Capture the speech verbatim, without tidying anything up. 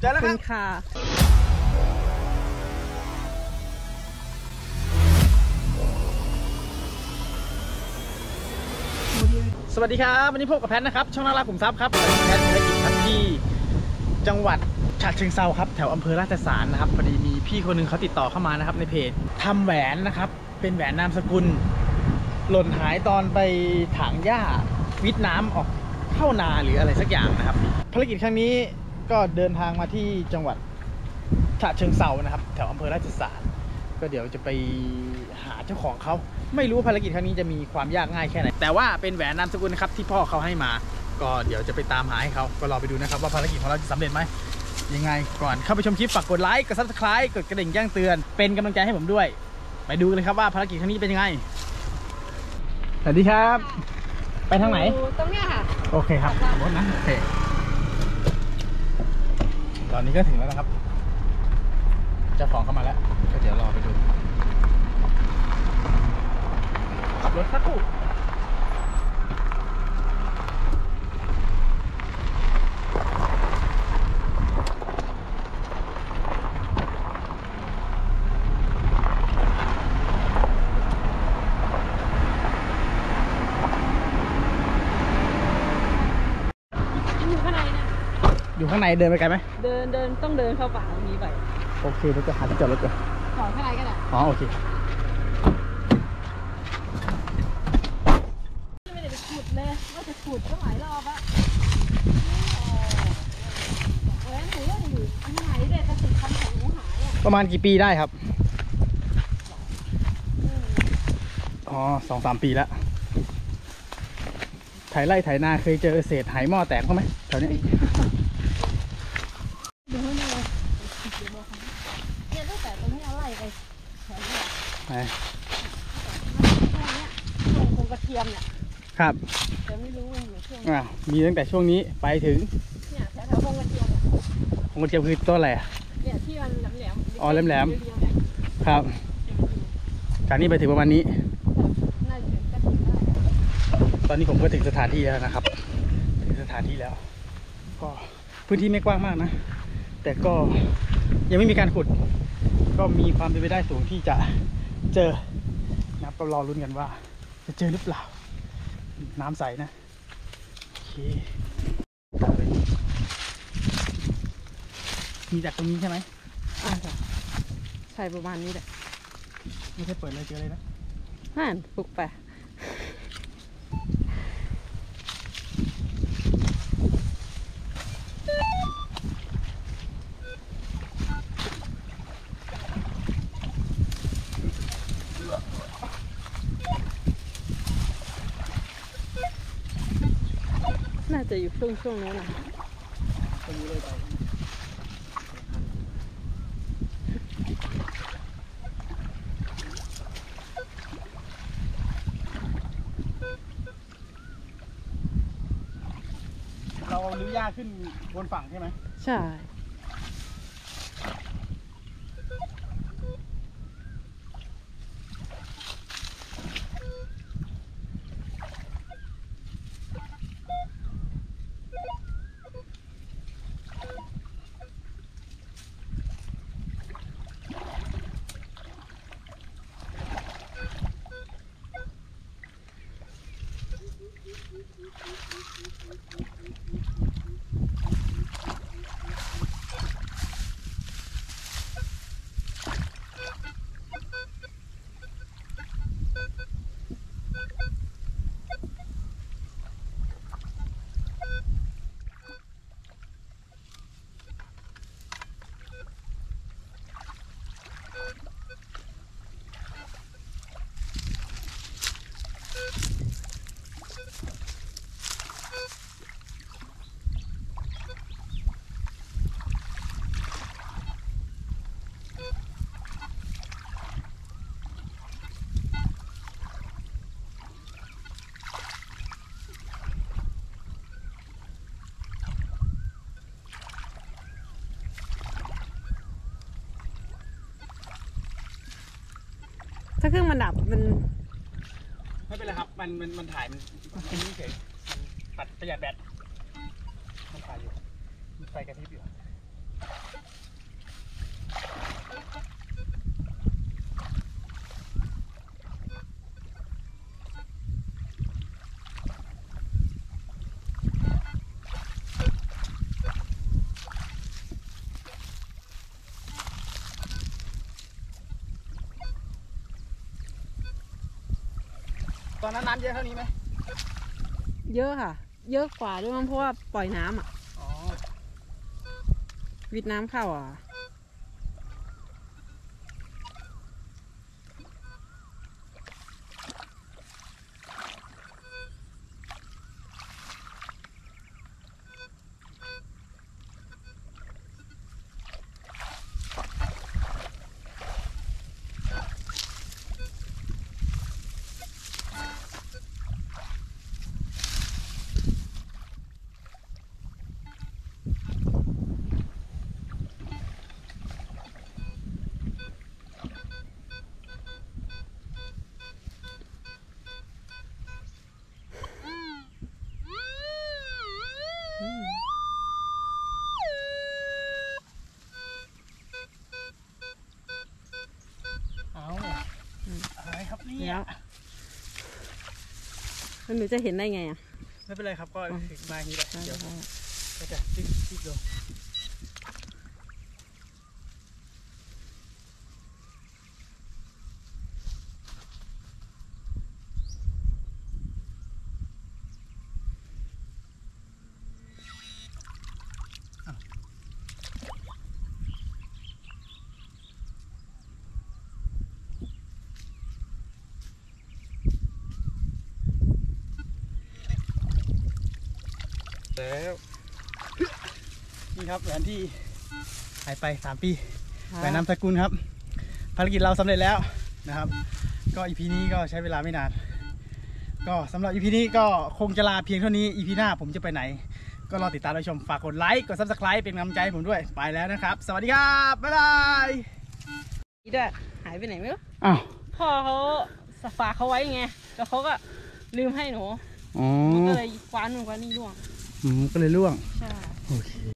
เจอแล้วครับค่ะสวัสดีครับวันนี้พบกับแพทนะครับช่องน่ารักขุมทรัพย์ครับแพทภารกิจครับที่จังหวัดฉะเชิงเทราครับแถวอำเภอราชสารนะครับพอดีมีพี่คนหนึ่งเขาติดต่อเข้ามานะครับในเพจทำแหวนนะครับเป็นแหวนนามสกุลหล่นหายตอนไปถางหญ้าวิทน้ำออกเข้านาหรืออะไรสักอย่างนะครับภารกิจครั้งนี้ก็เดินทางมาที่จังหวัดฉะเชิงเทรานะครับแถวอำเภอราชสารก็เดี๋ยวจะไปหาเจ้าของเขาไม่รู้ภารกิจครั้งนี้จะมีความยากง่ายแค่ไหนแต่ว่าเป็นแหวนนามสกุลนะครับที่พ่อเขาให้มาก็เดี๋ยวจะไปตามหาให้เขาก็รอไปดูนะครับว่าภารกิจของเราจะสำเร็จไหมยังไงก่อนเข้าไปชมคลิปฝากกดไลค์กดซับสไครป์กดกระดิ่งแจ้งเตือนเป็นกำลังใจให้ผมด้วยไปดูเลยครับว่าภารกิจครั้งนี้เป็นยังไงสวัสดีครับไปทางไหนตรงเนี้ยค่ะโอเคครับรถนะโอเคตอนนี้ก็ถึงแล้วนะครับเจ้าของเข้ามาแล้วก็เดี๋ยวรอไปดูขับรถสักครู่อยู่ข้างในนะอยู่ข้างในเดินไปไกลไหมเดินเดินต้องเดินเข้าป่าตรงนี้ไปโอเคเดี๋ยวจะหาที่จอดรถก่อนจอดข้างในก็ได้อ๋อโอเคไม่ได้ไปขุดเลยว่าจะขุดก็หลายรอบอะแหวนหนูยังอยู่อันไหนเด็กกระติกคำของหนูหายอะประมาณกี่ปีได้ครับอ๋อสองสามปีแล้วไถไร่ไถนาเคยเจอเศษไหหม้อแตกเขาไหมแถวนี้ดูให้ดูเนี่ยตั้งแต่ตรงนี้เอาไล่ไปแถวนี้ไหนช่วงนี้ช่วงคงกระเทียมเนี่ยครับแต่ไม่รู้ว่าอยู่ช่วงอ่ามีตั้งแต่ช่วงนี้ไปถึงเนี่ยแถวแถวคงกระเทียมคงกระเทียมคือต้นอะไรอ่ะเนี่ยที่มันแหลมๆอ๋อแหลมๆครับจากนี้ไปถึงประมาณนี้ตอนนี้ผมก็ถึงสถานที่แล้วนะครับถึงสถานที่แล้วก็พื้นที่ไม่กว้างมากนะแต่ก็ยังไม่มีการขุดก็มีความเป็นไปได้สูงที่จะเจอนะครับก็รอลุ้นกันว่าจะเจอหรือเปล่าน้ำใสนะโอเคมีจากตรงนี้ใช่ไหมอ่าใช่ประมาณนี้แหละไม่ใช่เปิดเลยเจอเลยนะห่านปลุกไปน่าจะอยู่ช่วงช่วงนู้นนะตรงนี้เลยไปเราเอาลื้อหญ้าขึ้นบนฝั่งใช่ไหมใช่ถ้าเครื่องมันดับมันไม่เป็นไรครับมันมันมันถ่ายมันมันนี่เฉยตัดประหยัดแบตมันถ่ายอยู่มันไฟกระพริบอยู่ตอนนั้นน้ำเยอะเท่านี้ไหมเยอะค่ะ เยอะกว่าด้วยมั้งเพราะว่าปล่อยน้ำอ่ะอ๋อวิดน้ำเข้าอ่ะอืมเอาอะไรครับเนี่แล้ยวแล้วหนูจะเห็นได้ไงอ่ะไม่เป็นไรครับก็ถึงมาอย่างนี้แหละเดี๋ยวได้ก็จะซิ่งซิ่งลงแล้วนี่ครับแหวนที่หายไปสามปีแหวนนามสกุลครับภารกิจเราสำเร็จแล้วนะครับ ก็อีพีนี้ก็ใช้เวลาไม่นาน ก็สำหรับอีพีนี้ก็คงจะลาเพียงเท่านี้อีพีหน้าผมจะไปไหน ก็รอติดตามรับชมฝากกดไลค์กด ซับสไครบ์ เป็นกำลังใจให้ผมด้วยไปแล้วนะครับ สวัสดีครับบ๊ายบายนี่ด้วยหายไปไหนไม่รู้อ้าวพ่อเขาฝากเขาไว้ไงแล้วเขาก็ลืมให้หนูอ๋อหนูก็เลยคว้านู่นคว้านี่ร่วงอืมก็เลยล่วงใช่โอเค